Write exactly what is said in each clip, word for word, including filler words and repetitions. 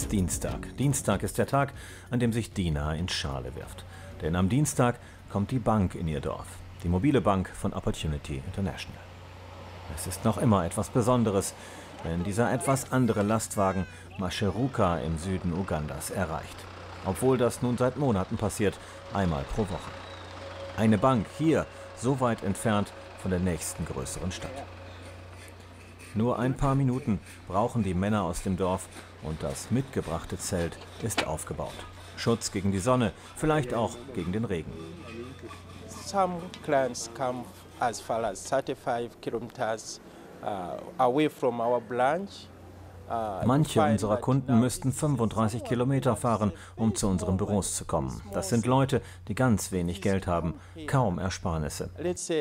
Dienstag. Dienstag ist der Tag, an dem sich Dina ins Schale wirft. Denn am Dienstag kommt die Bank in ihr Dorf. Die mobile Bank von Opportunity International. Es ist noch immer etwas Besonderes, wenn dieser etwas andere Lastwagen Masheruka im Süden Ugandas erreicht. Obwohl das nun seit Monaten passiert, einmal pro Woche. Eine Bank hier, so weit entfernt von der nächsten größeren Stadt. Nur ein paar Minuten brauchen die Männer aus dem Dorf und das mitgebrachte Zelt ist aufgebaut. Schutz gegen die Sonne, vielleicht auch gegen den Regen. Some clients come as far as thirty-five kilometers uh, away from our branch. Manche unserer Kunden müssten fünfunddreißig Kilometer fahren, um zu unseren Büros zu kommen. Das sind Leute, die ganz wenig Geld haben, kaum Ersparnisse.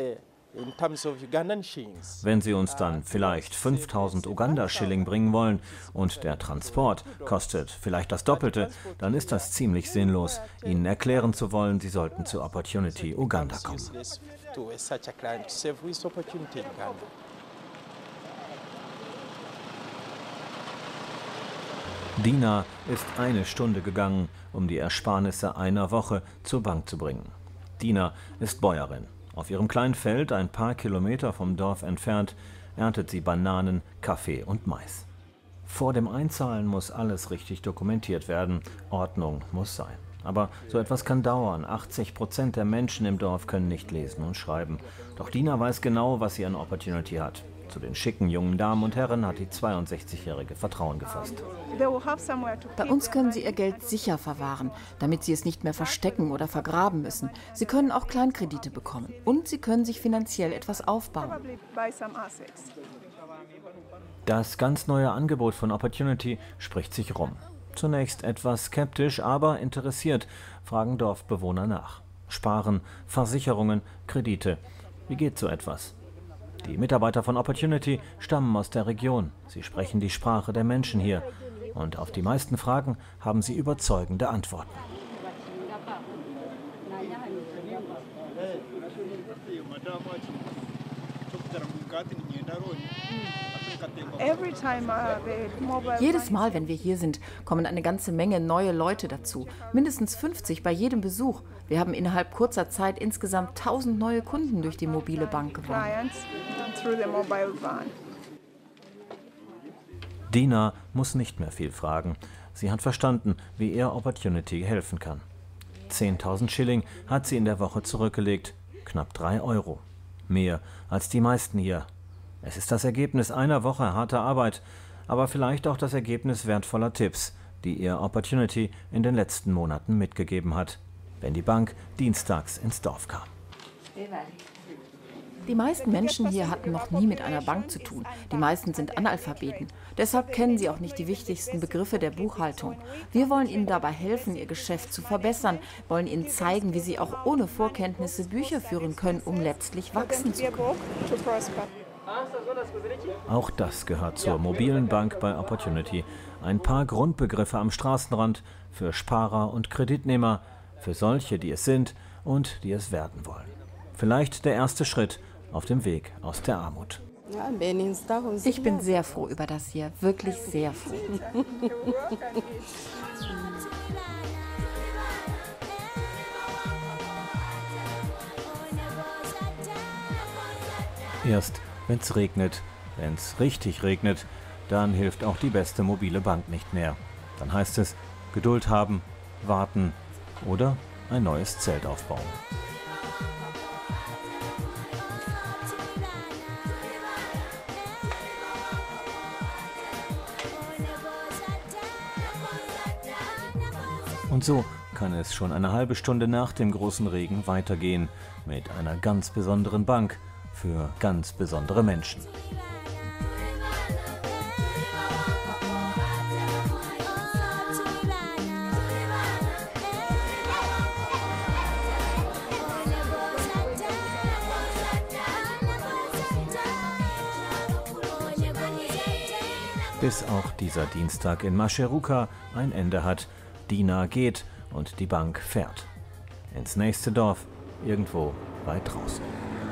Wenn sie uns dann vielleicht fünftausend Uganda-Schilling bringen wollen und der Transport kostet vielleicht das Doppelte, dann ist das ziemlich sinnlos, ihnen erklären zu wollen, sie sollten zu Opportunity Uganda kommen. Dina ist eine Stunde gegangen, um die Ersparnisse einer Woche zur Bank zu bringen. Dina ist Bäuerin. Auf ihrem kleinen Feld, ein paar Kilometer vom Dorf entfernt, erntet sie Bananen, Kaffee und Mais. Vor dem Einzahlen muss alles richtig dokumentiert werden. Ordnung muss sein. Aber so etwas kann dauern. achtzig Prozent der Menschen im Dorf können nicht lesen und schreiben. Doch Dina weiß genau, was sie an Opportunity hat. Zu den schicken jungen Damen und Herren hat die zweiundsechzigjährige Vertrauen gefasst. Bei uns können Sie Ihr Geld sicher verwahren, damit Sie es nicht mehr verstecken oder vergraben müssen. Sie können auch Kleinkredite bekommen und Sie können sich finanziell etwas aufbauen. Das ganz neue Angebot von Opportunity spricht sich rum. Zunächst etwas skeptisch, aber interessiert fragen Dorfbewohner nach. Sparen, Versicherungen, Kredite. Wie geht so etwas? Die Mitarbeiter von Opportunity stammen aus der Region. Sie sprechen die Sprache der Menschen hier. Und auf die meisten Fragen haben sie überzeugende Antworten. Jedes Mal, wenn wir hier sind, kommen eine ganze Menge neue Leute dazu. Mindestens fünfzig bei jedem Besuch. Wir haben innerhalb kurzer Zeit insgesamt tausend neue Kunden durch die mobile Bank gewonnen. Dina muss nicht mehr viel fragen. Sie hat verstanden, wie ihr Opportunity helfen kann. zehntausend Schilling hat sie in der Woche zurückgelegt. Knapp drei Euro. Mehr als die meisten hier. Es ist das Ergebnis einer Woche harter Arbeit, aber vielleicht auch das Ergebnis wertvoller Tipps, die ihr Opportunity in den letzten Monaten mitgegeben hat, wenn die Bank dienstags ins Dorf kam. Die meisten Menschen hier hatten noch nie mit einer Bank zu tun. Die meisten sind Analphabeten. Deshalb kennen sie auch nicht die wichtigsten Begriffe der Buchhaltung. Wir wollen ihnen dabei helfen, ihr Geschäft zu verbessern, wollen ihnen zeigen, wie sie auch ohne Vorkenntnisse Bücher führen können, um letztlich wachsen zu können. Auch das gehört zur mobilen Bank bei Opportunity. Ein paar Grundbegriffe am Straßenrand für Sparer und Kreditnehmer, für solche, die es sind und die es werden wollen. Vielleicht der erste Schritt auf dem Weg aus der Armut. Ich bin sehr froh über das hier, wirklich sehr froh. Erst wenn es regnet, wenn es richtig regnet, dann hilft auch die beste mobile Bank nicht mehr. Dann heißt es Geduld haben, warten oder ein neues Zelt aufbauen. Und so kann es schon eine halbe Stunde nach dem großen Regen weitergehen mit einer ganz besonderen Bank für ganz besondere Menschen. Bis auch dieser Dienstag in Masheruka ein Ende hat. Dina geht und die Bank fährt. Ins nächste Dorf, irgendwo weit draußen.